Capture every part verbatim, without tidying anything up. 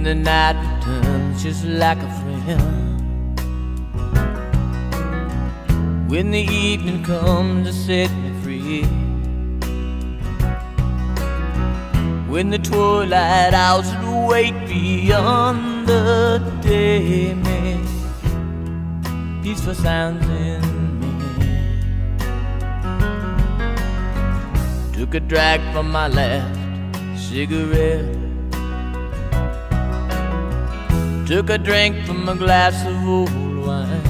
the night returns just like a friend, when the evening comes to set me free, when the twilight hours that wait beyond the day make peaceful sounds in me. Took a drag from my last cigarette, took a drink from a glass of old wine,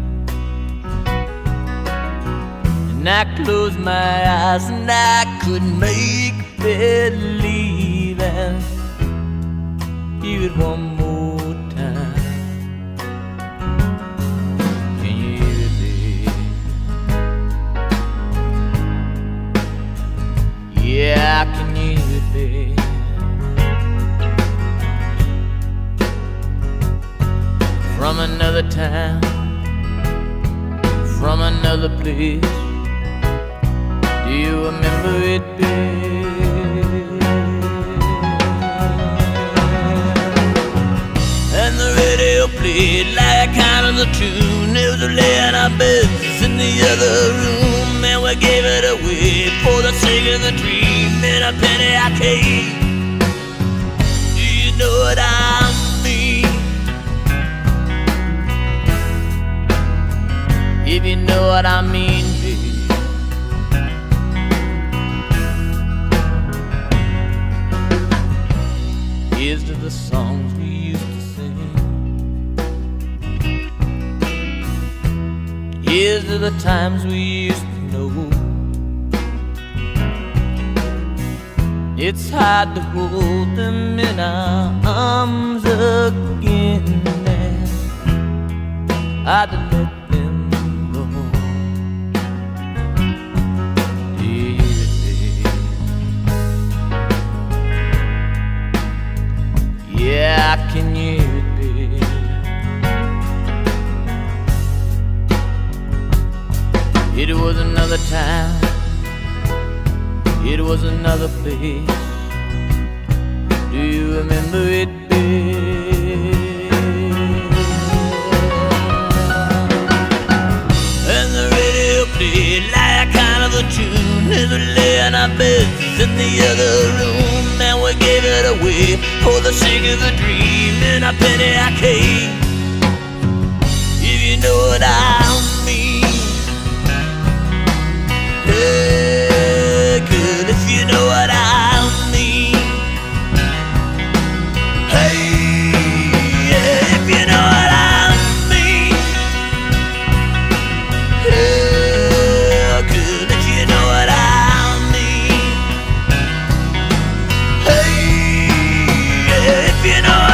and I closed my eyes and I could make believe and hear it one more time. Can you hear it, babe? Yeah, I can hear it, babe. From another town, from another place, do you remember it, babe? And the radio played like kind of the tune. There was a laying our beds in the other room, and we gave it away for the sake of the dream in a penny arcade. Do you know what I mean? If you know what I mean, babe. Here's to the songs we used to sing. Here's to the times we used to know. It's hard to hold them in our arms again, and hard to let yeah, I can hear it, babe. It was another time, it was another place. Do you remember it, babe? And the radio played like kind of a tune as we lay in our beds in the other room, and we gave it away for the sake of a dream in a penny arcade. If you know what I mean, hey, good, if you know what I mean, hey, yeah, if you know what I mean, hey, good, if you know what I mean, hey, yeah, if you know